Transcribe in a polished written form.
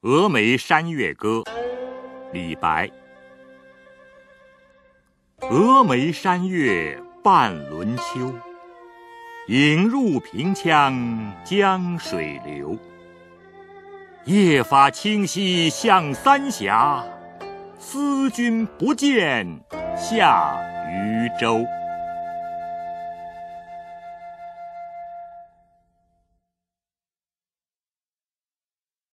峨眉山月歌，李白。峨眉山月半轮秋，影入平羌江水流。夜发清溪向三峡，思君不见下渝州。